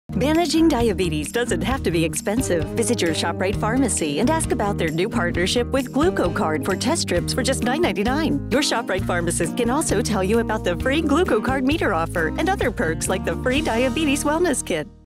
Managing diabetes doesn't have to be expensive. Visit your ShopRite pharmacy and ask about their new partnership with GLUCOCARD for test strips for just $9.99. Your ShopRite pharmacist can also tell you about the free GLUCOCARD meter offer and other perks like the free diabetes wellness kit.